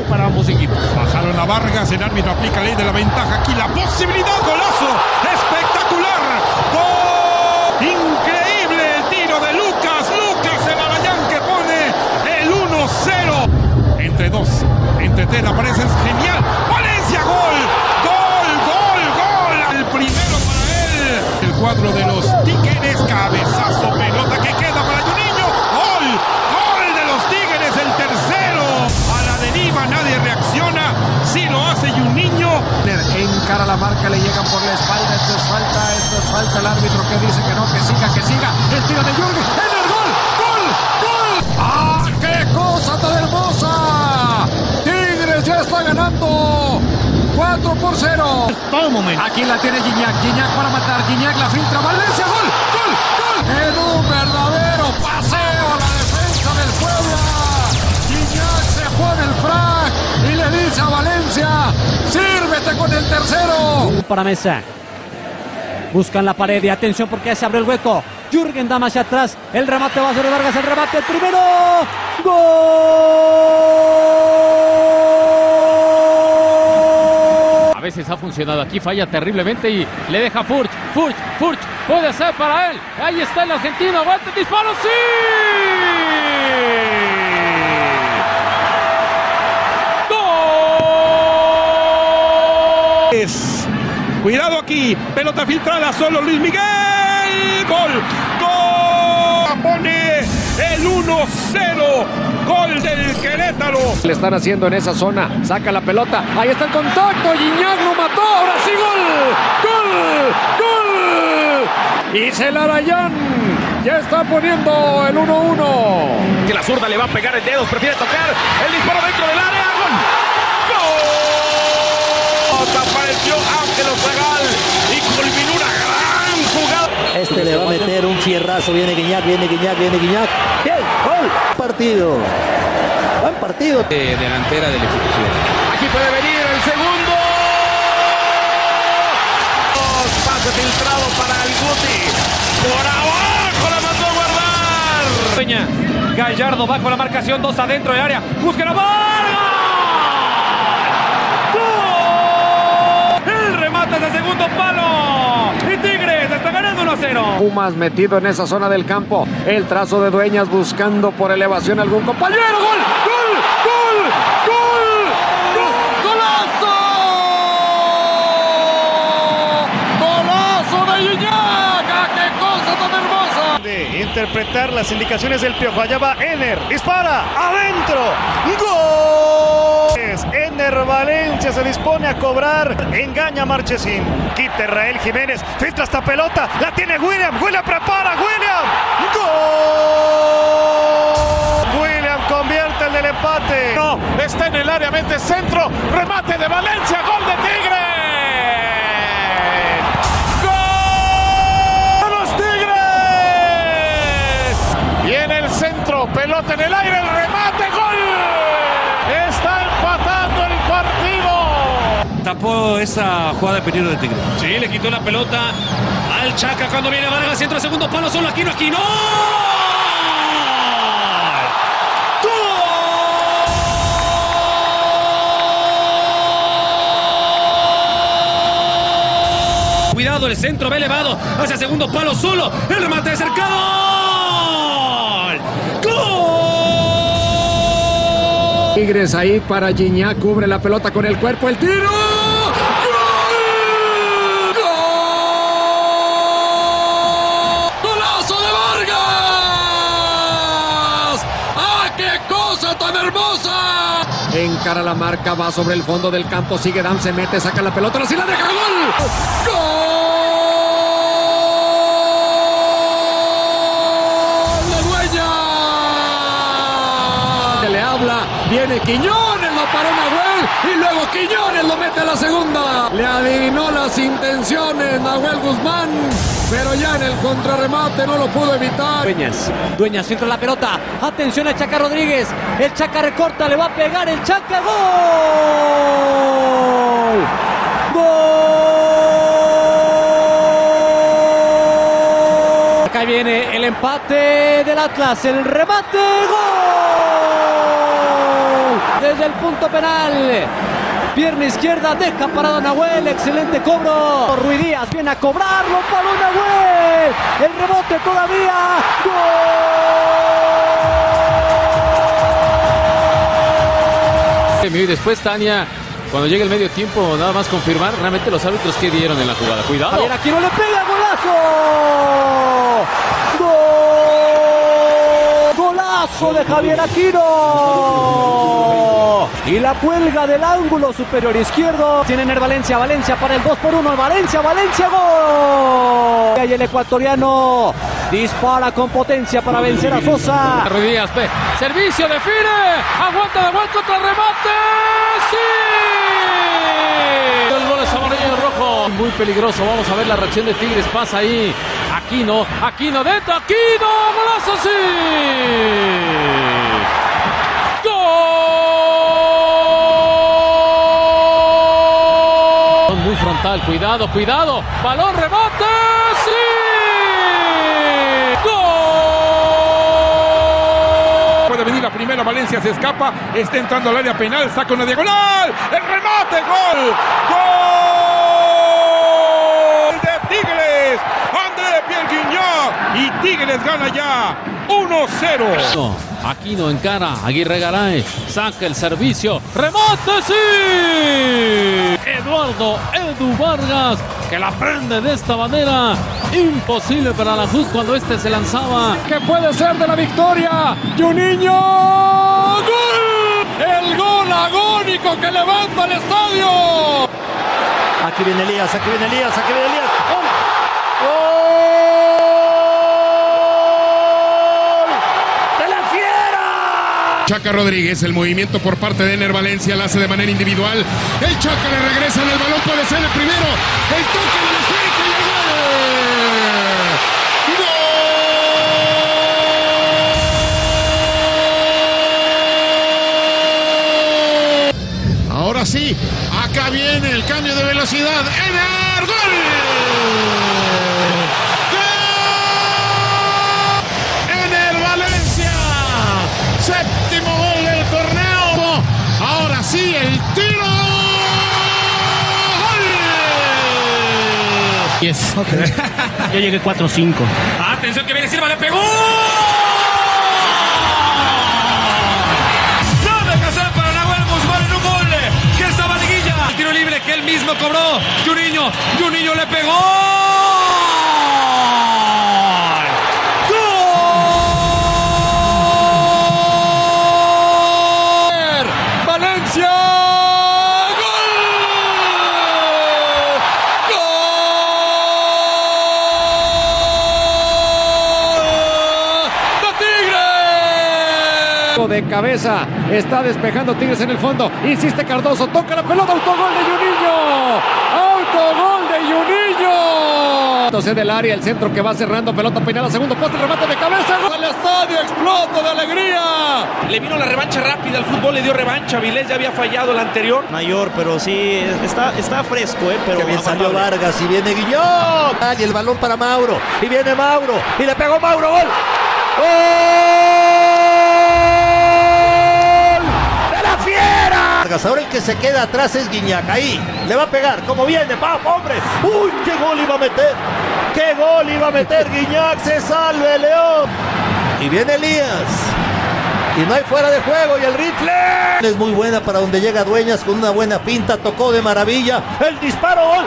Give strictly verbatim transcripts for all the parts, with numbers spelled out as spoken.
para ambos equipos. Bajaron a Vargas, el árbitro aplica ley de la ventaja. Aquí la posibilidad, golazo, espectacular, gol, increíble el tiro de Lucas, Lucas Zelarayán que pone el uno cero. Entre dos, entre tres, aparece, es genial, Valencia, gol, gol, gol, gol, el primero para él. El cuadro de los Tigres, cabezazo, pelota que queda para Juninho, gol, gol de los Tigres, el tercero. A la deriva, nadie reacciona, sí lo hace Juninho. Encara la marca, le llegan por la espalda, esto es falta, esto es falta, el árbitro que dice que no, que siga, que siga, el tiro de Jürgen, en el gol, gol, gol. ¡Ah, qué cosa tan hermosa! Tigres ya está ganando cuatro por cero. Todo momento. Aquí la tiene Gignac, Gignac para matar, Gignac la filtra, Valencia, gol, gol, gol. En un verdadero paseo a la defensa del Puebla. Gignac se pone el frac y le dice a Valencia, sírvete con el tercero. Para Mesa. Buscan la pared y atención porque ya se abre el hueco. Jürgen da más hacia atrás. El remate va sobre Vargas, el remate, el primero. ¡Gol! A veces ha funcionado, aquí falla terriblemente y le deja Furch, Furch, Furch, puede ser para él. Ahí está el argentino, aguanta el disparo, ¡sí! Es, cuidado aquí, pelota filtrada, solo Luis Miguel, gol, gol, pone el uno cero, gol del Querétaro. Le están haciendo en esa zona, saca la pelota, ahí está el contacto, Gignac lo mató, ahora sí gol, gol, gol. Y Zelarayán ya está poniendo el uno uno. Que la zurda le va a pegar el dedo, prefiere tocar el disparo dentro del área, gol, gol. Apareció Ángel Ozagal y culminó una gran jugada. Este le va a meter un fierrazo, viene Gignac, viene Gignac, viene Gignac. ¡Bien! ¡Gol! Partido. Buen partido. De delantera del ejecución. Aquí puede venir el segundo. Pase filtrado para el Guti. Por abajo la mandó a guardar. Peña, Gallardo bajo la marcación, dos adentro del área. Busca la Vargas. El remate de segundo palo. Y Tigres está ganando uno a cero. Pumas metido en esa zona del campo. El trazo de Dueñas buscando por elevación algún compañero. ¡Gol! ¡Gol! ¡Gol! ¡Gol! ¡Gol! ¡Golazo! ¡Golazo de Gignac! ¡Ah, qué cosa tan hermosa! De interpretar las indicaciones del Piojo. Allá va Ener. Dispara. ¡Adentro! ¡Gol! Ener Valencia se dispone a cobrar. Engaña a Marchesín. Quita Israel Jiménez. Filtra esta pelota. La tiene William. William prepara. William. ¡Gol! William convierte el del empate. No, está en el área, mete centro. Remate de Valencia. Gol de Tigres. ¡Gol! ¡Los Tigres! Viene el centro. Pelota en el aire. El remate. ¡Gol! Está empatando el partido. Tapó esa jugada de peligro de Tigre. Sí, le quitó la pelota al Chaca cuando viene Vargas, centro de segundo palo, solo Aquino, Aquino. Cuidado, el centro va elevado hacia segundo palo, solo el remate de cercado. Tigres ahí para Gignac, cubre la pelota con el cuerpo, el tiro. ¡Gol! ¡Gol! ¡Golazo de Vargas! ¡Ah, qué cosa tan hermosa! Encara la marca, va sobre el fondo del campo, sigue Dan, se mete, saca la pelota, así la deja, ¡gol! ¡Gol! Viene Quiñones, lo paró Nahuel y luego Quiñones lo mete a la segunda. Le adivinó las intenciones Nahuel Guzmán, pero ya en el contrarremate no lo pudo evitar. Dueñas, Dueñas filtra la pelota. Atención al Chaca Rodríguez. El Chaca recorta, le va a pegar el Chaca. ¡Gol! ¡Gol! Acá viene el empate del Atlas, el remate. ¡Gol! desde el punto penal. Pierna izquierda, deja parado Nahuel, excelente cobro. Ruiz Díaz viene a cobrarlo, paró Nahuel. El rebote todavía. ¡Gol! Y después Tania, cuando llegue el medio tiempo, nada más confirmar realmente los árbitros que dieron en la jugada. Cuidado. Javier Aquino le pega, golazo. ¡Gol! Golazo de Javier Aquino. Y la cuelga del ángulo superior izquierdo. Tiene Ener Valencia, Valencia para el dos por uno. Valencia, Valencia, gol. Y el ecuatoriano dispara con potencia para vencer a Sosa. Ruiz Díaz, ve. Servicio, define. Aguanta de vuelta contra el remate. ¡Sí! El gol es amarillo y rojo. Muy peligroso. Vamos a ver la reacción de Tigres. Pasa ahí. Aquino, Aquino dentro. Aquino. Golazo, sí. ¡Gol! Muy frontal. Cuidado, cuidado. Balón, rebote. ¡Sí! Puede venir la primera, Valencia se escapa, está entrando al área penal, saca una diagonal, el remate, gol, gol de Tigres, André Pierre Gignac, y Tigres gana ya uno cero. Aquino encara, Aguirre Garay, saca el servicio, remate, sí. Eduardo Edu Vargas, que la prende de esta manera. Imposible para la Juz cuando este se lanzaba. Que puede ser de la victoria. Juninho. ¡Gol! El gol agónico que levanta el estadio. Aquí viene Elías, aquí viene Elías, aquí viene Elías. ¡Gol! ¡Gol! ¡De la fiera! Chaca Rodríguez, el movimiento por parte de Ener Valencia, la hace de manera individual. El Chaca le regresa en el balón, puede ser el primero. El toque de la esférica y el gol. Ahora sí, acá viene el cambio de velocidad. Ener, gol. ¡Gol! Ener Valencia, séptimo gol del torneo. Ahora sí, el tiro. ¡Gol! Yes. Okay. Yo llegué cuatro cinco. Atención que viene Silva, le pegó. Que él mismo cobró. Juninho, Juninho le pegó. ¡Gol! Valencia. ¡Gol! ¡Gol! ¡De Tigres! De cabeza, está despejando Tigres en el fondo, insiste Cardoso, toca la pelota, autogol de Juninho, autogol de Juninho. Entonces del área, el centro que va cerrando, pelota peinada, segundo poste, remate de cabeza, gol. El estadio explota de alegría. Le vino la revancha rápida, el fútbol le dio revancha, Vilés ya había fallado el anterior. Mayor, pero sí, está, está fresco, ¿eh? Pero que bien salió Vargas y viene Gignac. Y el balón para Mauro, y viene Mauro, y le pegó Mauro, gol. ¡Gol! Ahora el que se queda atrás es Gignac. Ahí le va a pegar. Como viene, va, hombre. Uy, qué gol iba a meter. Qué gol iba a meter Gignac. Se salve León. Y viene Elías. Y no hay fuera de juego. Y el rifle es muy buena para donde llega Dueñas con una buena pinta. Tocó de maravilla. El disparo. Gol.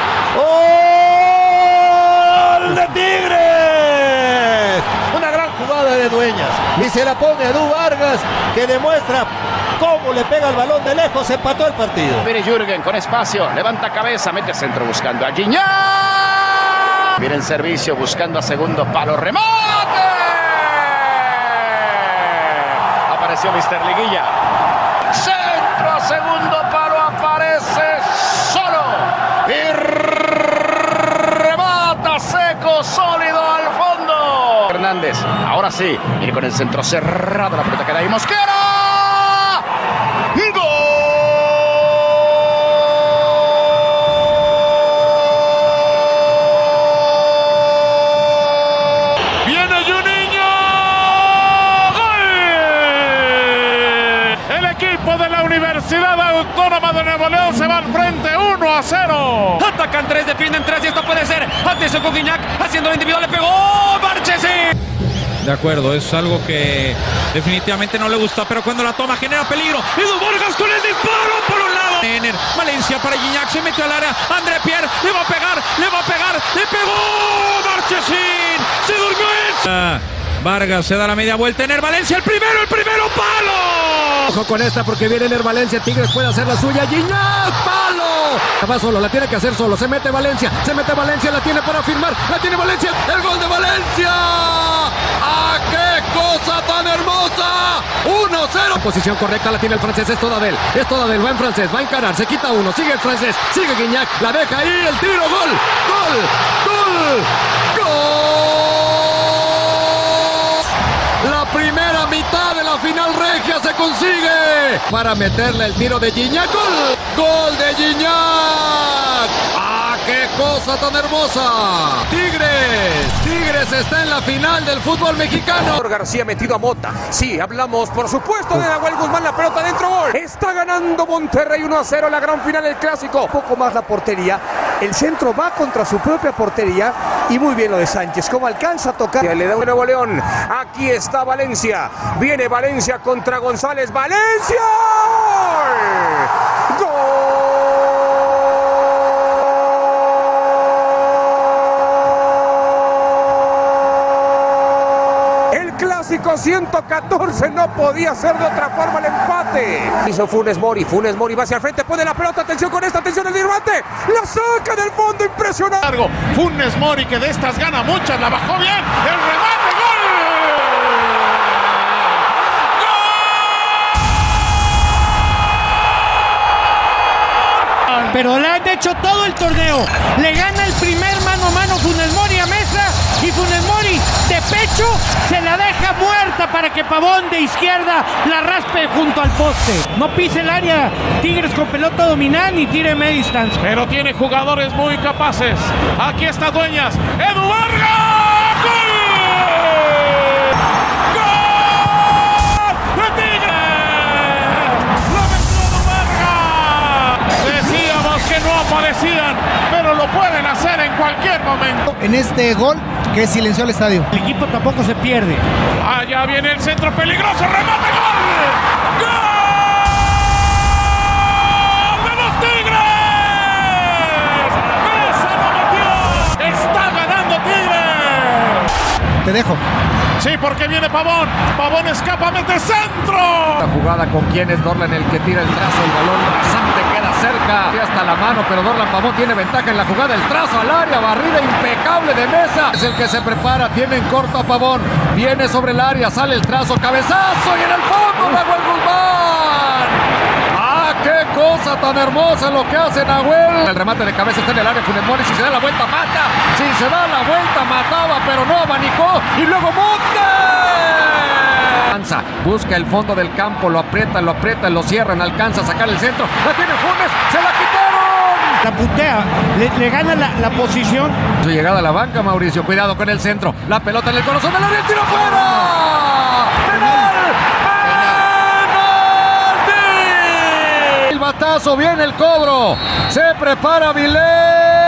Gol de Tigres. Una gran jugada de Dueñas. Y se la pone a Edu Vargas, que demuestra cómo le pega el balón de lejos. Empató el partido. Viene Jürgen con espacio, levanta cabeza, mete centro buscando a Gignac. Viene en servicio buscando a segundo palo, remate. Apareció mister Liguilla. Centro a segundo palo, aparece solo. Y remata seco, sólido al fondo. Hernández, ahora sí, viene con el centro cerrado, la pelota queda ahí, Mosquera. ¡Gol! ¡Viene Juninho! ¡Gol! El equipo de la Autónoma de Nuevo León se va al frente uno a cero. Atacan tres, defienden tres y esto puede ser. Atención con Guiñac, haciendo el individual, le pegó Marchesín. De acuerdo, es algo que definitivamente no le gusta, pero cuando la toma genera peligro. Edu Vargas con el disparo por un lado. Ener, Valencia para Guiñac, se metió al área. André Pierre le va a pegar, le va a pegar, le pegó Marchesín. Se durmió él. Vargas se da la media vuelta. Ener Valencia, el primero, el primero, palo. Ojo con esta porque viene Ener Valencia. Tigres puede hacer la suya. Guiñac, palo. Va solo, la tiene que hacer solo. Se mete Valencia, se mete Valencia, la tiene para firmar. La tiene Valencia, el gol de Valencia. ¡Ah, qué cosa tan hermosa! uno cero. Posición correcta la tiene el francés, es toda de él. Es toda de él, va en francés, va a encarar, se quita uno, sigue el francés, sigue Guiñac, la deja ahí, el tiro, gol, gol, gol, gol. La primera mitad de la final regia se consigue para meterle el tiro de Guiñac, gol, gol de Guiñac. ¡Ah, qué cosa tan hermosa! Tigres, Tigres está en la final del fútbol mexicano. García metido a Mota. Sí, hablamos por supuesto de Nahuel Guzmán, la pelota dentro, gol. Está ganando Monterrey uno a cero la gran final del clásico. Un poco más la portería. El centro va contra su propia portería y muy bien lo de Sánchez. Como alcanza a tocar. Le da un Nuevo León. Aquí está Valencia. Viene Valencia contra González. ¡Valencia! ¡Gol! Clásico ciento catorce, no podía ser de otra forma el empate. Hizo Funes Mori, Funes Mori va hacia el frente, pone la pelota, atención con esta, atención el remate, la saca del fondo, impresionante. Funes Mori que de estas gana muchas, la bajó bien, el remate, gol. Pero le han hecho todo el torneo. Le gana el primer mano a mano Funes Mori a Mesa y Funes Mori de pecho se la deja muerta para que Pavón de izquierda la raspe junto al poste. No pise el área Tigres con pelota dominante ni tire media distancia. Pero tiene jugadores muy capaces. Aquí está Dueñas. Edu Vargas. ¡Gol! ¡Gol! ¡De Tigres! ¡Lo metió Edu Vargas! Decíamos que no aparecían, pero lo pueden hacer en cualquier momento. En este gol que silenció el estadio. El equipo tampoco se pierde. Allá viene el centro peligroso, remate, gol. ¡Gol de los Tigres! ¡Esa no metió! ¡Está ganando Tigres! Te dejo. Sí, porque viene Pavón. Pavón escapa, mete centro. La jugada con quien es Dorlan el que tira el trazo, el balón rasante queda cerca. Y hasta la mano, pero Dorlan Pavón tiene ventaja en la jugada. El trazo al área, barrida impecable de Mesa. Es el que se prepara, tiene en corto a Pavón. Viene sobre el área, sale el trazo, cabezazo y en el fondo Nahuel Guzmán. ¡Ah, qué cosa tan hermosa lo que hace Nahuel! El remate de cabeza está en el área, Funes Mori, si se da la vuelta mata. Si se da la vuelta mataba, pero no abanicó. Y luego Monte. Busca el fondo del campo, lo aprietan, lo aprietan, lo cierran, alcanza a sacar el centro. La tiene Funes, se la quitaron. La putea, le, le gana la, la posición. Su llegada a la banca, Mauricio, cuidado con el centro. La pelota en el corazón del área, el tiro fuera. ¡Penal! ¡Penalti! El batazo, viene el cobro. Se prepara Vilés.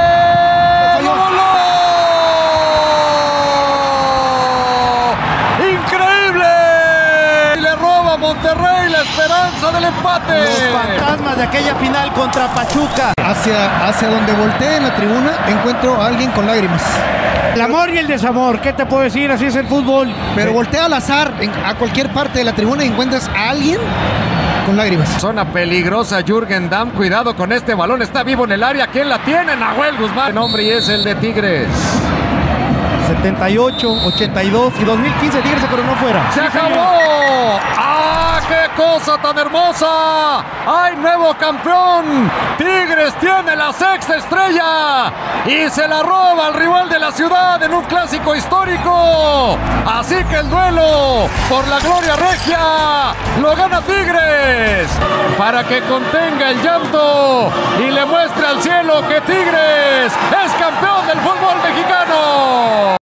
Monterrey, la esperanza del empate. Los fantasmas de aquella final contra Pachuca. Hacia, hacia donde volteé en la tribuna, encuentro a alguien con lágrimas. El amor y el desamor, ¿qué te puedo decir? Así es el fútbol. Pero voltea al azar en, a cualquier parte de la tribuna y encuentras a alguien con lágrimas. Zona peligrosa, Jürgen Damm. Cuidado con este balón, está vivo en el área. ¿Quién la tiene? Nahuel Guzmán. El nombre y es el de Tigres. setenta y ocho, ochenta y dos y dos mil quince Tigres se coronó fuera. ¡Se acabó! ¡Ah, qué cosa tan hermosa! ¡Hay nuevo campeón! Tigres tiene la sexta estrella y se la roba al rival de la ciudad en un clásico histórico. Así que el duelo por la gloria regia lo gana Tigres para que contenga el llanto y le muestre al cielo que Tigres es campeón del fútbol mexicano.